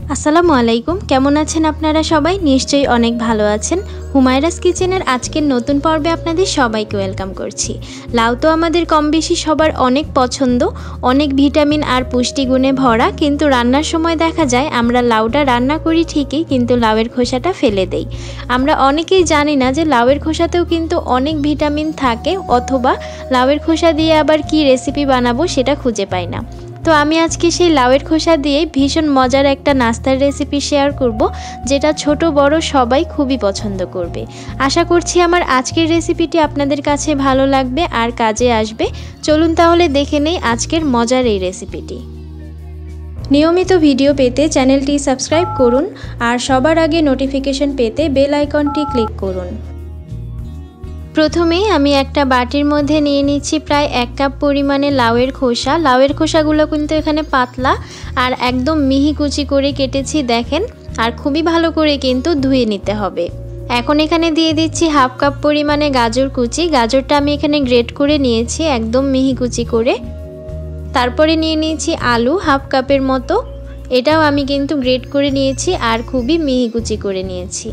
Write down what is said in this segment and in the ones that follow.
আসসালামু আলাইকুম, কেমন আছেন আপনারা সবাই? নিশ্চয়ই অনেক ভালো আছেন। হুমায়রাস কিচেনের আজকের নতুন পর্বে আপনাদের সবাইকে ওয়েলকাম করছি। লাউ তো আমাদের কম বেশি সবার অনেক পছন্দ, অনেক ভিটামিন আর পুষ্টিগুণে ভরা, কিন্তু রান্নার সময় দেখা যায় আমরা লাউটা রান্না করি ঠিকই, কিন্তু লাউয়ের খোসাটা ফেলে দেই। আমরা অনেকেই জানি না যে লাউয়ের খোসাতেও কিন্তু অনেক ভিটামিন থাকে, অথবা লাউয়ের খোসা দিয়ে আবার কি রেসিপি বানাবো সেটা খুঁজে পাই না। তো আমি আজকে সেই লাউয়ের খোসা দিয়ে ভীষণ মজার একটা নাস্তার রেসিপি শেয়ার করব, যেটা ছোট বড় সবাই খুবই পছন্দ করবে। আশা করছি আমার আজকের রেসিপিটি আপনাদের কাছে ভালো লাগবে আর কাজে আসবে। চলুন তাহলে দেখে নেই আজকের মজার এই রেসিপিটি। নিয়মিত ভিডিও পেতে চ্যানেলটি সাবস্ক্রাইব করুন আর সবার আগে নোটিফিকেশন পেতে বেল আইকনটি ক্লিক করুন। প্রথমেই আমি একটা বাটির মধ্যে নিয়ে নিচ্ছি প্রায় 1 কাপ পরিমাণে লাউয়ের খোসা। লাউয়ের খোসাগুলো কিন্তু এখানে পাতলা আর একদম মিহি কুচি করে কেটেছি দেখেন, আর খুবই ভালো করে কিন্তু ধুয়ে নিতে হবে। এখন এখানে দিয়ে দিচ্ছি 1/2 কাপ পরিমাণে গাজর কুচি। গাজরটা আমি এখানে গ্রেট করে নিয়েছি একদম মিহি কুচি করে। তারপরে নিয়ে নিয়েছি আলু 1/2 কাপের মতো, এটাও আমি কিন্তু গ্রেট করে নিয়েছি আর খুবই মিহি কুচি করে নিয়েছি।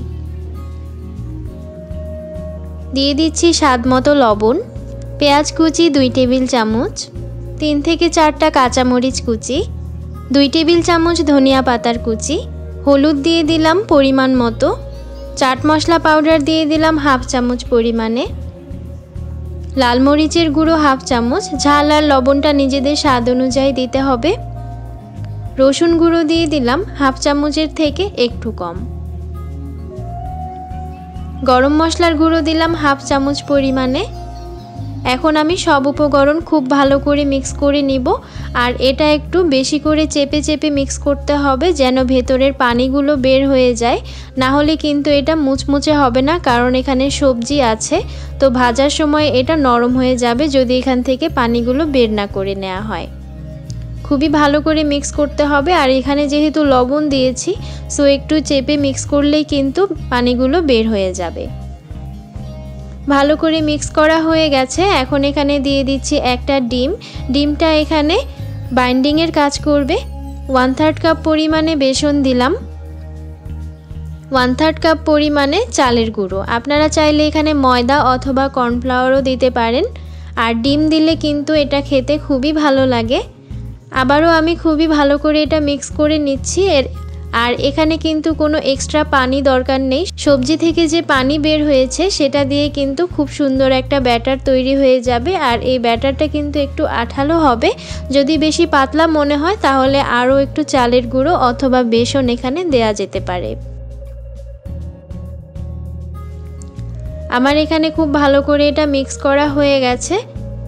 দিয়ে দিচ্ছি স্বাদ মতো লবণ, পেঁয়াজ কুচি 2 টেবিল চামচ, 3 থেকে 4টা কাঁচামরিচ কুচি, 2 টেবিল চামচ ধনিয়া পাতার কুচি, হলুদ দিয়ে দিলাম পরিমাণ মতো, চাট মশলা পাউডার দিয়ে দিলাম 1/2 চামচ পরিমাণে, লাল মরিচের গুঁড়ো 1/2 চামচ, ঝাল আর লবণটা নিজেদের স্বাদ অনুযায়ী দিতে হবে, রসুন গুঁড়ো দিয়ে দিলাম 1/2 চামচের থেকে একটু কম, গরম মশলার গুঁড়ো দিলাম 1/2 চামচ পরিমাণে। এখন আমি সব উপকরণ খুব ভালো করে মিক্স করে নিব, আর এটা একটু বেশি করে চেপে চেপে মিক্স করতে হবে যেন ভেতরের পানিগুলো বের হয়ে যায়, না হলে কিন্তু এটা মুচমুচে হবে না, কারণ এখানে সবজি আছে, তো ভাজার সময় এটা নরম হয়ে যাবে যদি এখান থেকে পানিগুলো বের না করে নেওয়া হয়। খুবই ভালো করে মিক্স করতে হবে, আর এখানে যেহেতু লবণ দিয়েছি সো একটু চেপে মিক্স করলেই কিন্তু পানিগুলো বের হয়ে যাবে। ভালো করে মিক্স করা হয়ে গেছে। এখন এখানে দিয়ে দিচ্ছি একটা ডিম। ডিমটা এখানে বাইন্ডিংয়ের কাজ করবে। 1/3 কাপ পরিমাণে বেসন দিলাম, 1/3 কাপ পরিমাণে চালের গুঁড়ো। আপনারা চাইলে এখানে ময়দা অথবা কর্নফ্লাওয়ারও দিতে পারেন, আর ডিম দিলে কিন্তু এটা খেতে খুবই ভালো লাগে। আবারও আমি খুবই ভালো করে এটা মিক্স করে নিচ্ছি। আর এখানে কিন্তু কোনো এক্সট্রা পানি দরকার নেই, সবজি থেকে যে পানি বের হয়েছে সেটা দিয়ে কিন্তু খুব সুন্দর একটা ব্যাটার তৈরি হয়ে যাবে। আর এই ব্যাটারটা কিন্তু একটু আঠালো হবে, যদি বেশি পাতলা মনে হয় তাহলে আরও একটু চালের গুঁড়ো অথবা বেসন এখানে দেয়া যেতে পারে। আমার এখানে খুব ভালো করে এটা মিক্স করা হয়ে গেছে।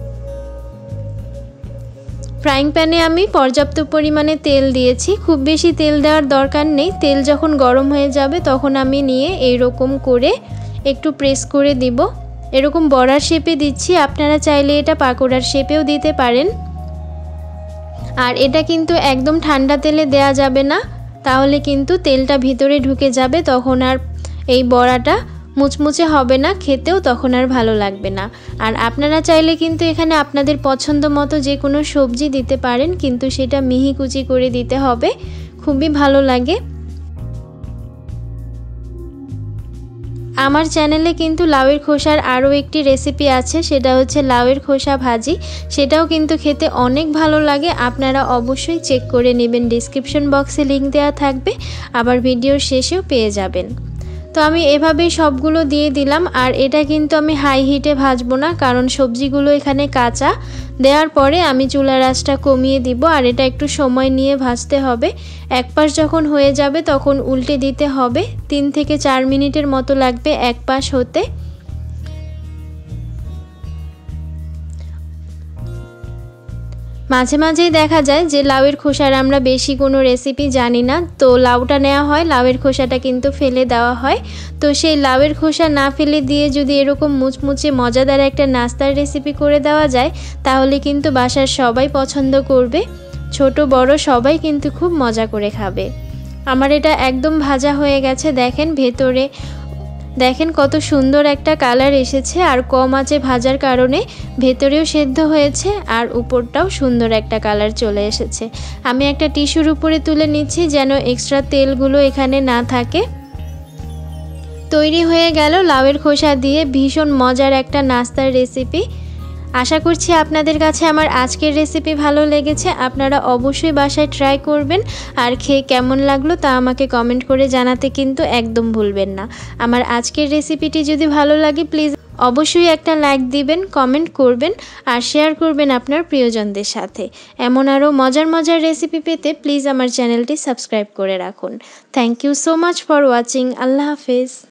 ফ্রাইং প্যানে আমি পর্যাপ্ত পরিমাণে তেল দিয়েছি, খুব বেশি তেল দেওয়ার দরকার নেই। তেল যখন গরম হয়ে যাবে তখন আমি নিয়ে এইরকম করে একটু প্রেস করে দিব। এরকম বড়ার শেপে দিচ্ছি, আপনারা চাইলে এটা পাকোড়ার শেপেও দিতে পারেন। আর এটা কিন্তু একদম ঠান্ডা তেলে দেয়া যাবে না, তাহলে কিন্তু তেলটা ভিতরে ঢুকে যাবে, তখন আর এই বড়াটা মুচমুচে হবে না, খেতেও তখন আর ভালো লাগবে না। আর আপনারা চাইলে কিন্তু এখানে আপনাদের পছন্দ মতো যে কোনো সবজি দিতে পারেন, কিন্তু সেটা মিহি কুচি করে দিতে হবে, খুবই ভালো লাগে। আমার চ্যানেলে কিন্তু লাউয়ের খোসার আরও একটি রেসিপি আছে, সেটা হচ্ছে লাউয়ের খোসা ভাজি। সেটাও কিন্তু খেতে অনেক ভালো লাগে, আপনারা অবশ্যই চেক করে নেবেন, ডিসক্রিপশন বক্সে লিংক দেওয়া থাকবে, আবার ভিডিওর শেষেও পেয়ে যাবেন। তো আমি এভাবেই সবগুলো দিয়ে দিলাম। আর এটা কিন্তু আমি হাই হিটে ভাজবো না, কারণ সবজিগুলো এখানে কাঁচা। দেওয়ার পরে আমি চুলার আঁচটা কমিয়ে দিব, আর এটা একটু সময় নিয়ে ভাজতে হবে। এক পাশ যখন হয়ে যাবে তখন উল্টে দিতে হবে। 3 থেকে 4 মিনিটের মতো লাগবে এক পাশ হতে। মাঝে মাঝেই দেখা যায় যে লাউয়ের খোসার আমরা বেশি কোনো রেসিপি জানি না, তো লাউটা নেওয়া হয়, লাউয়ের খোসাটা কিন্তু ফেলে দেওয়া হয়। তো সেই লাউয়ের খোসা না ফেলে দিয়ে যদি এরকম মুচমুচে মজাদার একটা নাস্তার রেসিপি করে দেওয়া যায়, তাহলে কিন্তু বাসার সবাই পছন্দ করবে, ছোট বড় সবাই কিন্তু খুব মজা করে খাবে। আমার এটা একদম ভাজা হয়ে গেছে, দেখেন ভেতরে দেখেন কত সুন্দর একটা কালার এসেছে, আর কম আঁচে ভাজার কারণে ভেতরেও সেদ্ধ হয়েছে আর উপরটাও সুন্দর একটা কালার চলে এসেছে। আমি একটা টিস্যুর উপরে তুলে নিচ্ছি যেন এক্সট্রা তেলগুলো এখানে না থাকে। তৈরি হয়ে গেল লাউয়ের খোসা দিয়ে ভীষণ মজার একটা নাস্তার রেসিপি। আশা করছি আপনাদের কাছে আমার আজকের রেসিপি ভালো লেগেছে। আপনারা অবশ্যই বাসায় ট্রাই করবেন, আর খেয়ে কেমন লাগলো তা আমাকে কমেন্ট করে জানাতে কিন্তু একদম ভুলবেন না। আমার আজকের রেসিপিটি যদি ভালো লাগে প্লিজ অবশ্যই একটা লাইক দিবেন, কমেন্ট করবেন আর শেয়ার করবেন আপনার প্রিয়জনদের সাথে। এমন আরও মজার মজার রেসিপি পেতে প্লিজ আমার চ্যানেলটি সাবস্ক্রাইব করে রাখুন। Thank you so much for ওয়াচিং। আল্লাহ হাফেজ।